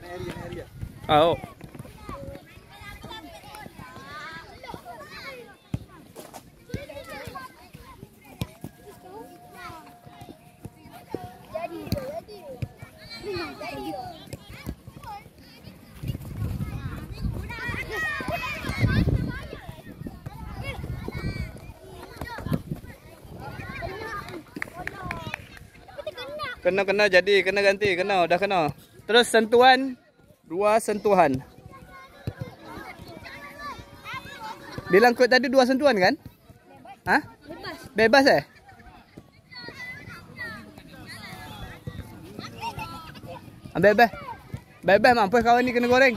Oh. Kena jadi, kena ganti, dah kena. Terus sentuhan, 2 sentuhan. Bilang kot tadi 2 sentuhan kan? Ha? Bebas eh? Bebas. Bebas mampus kawan ni kena goreng.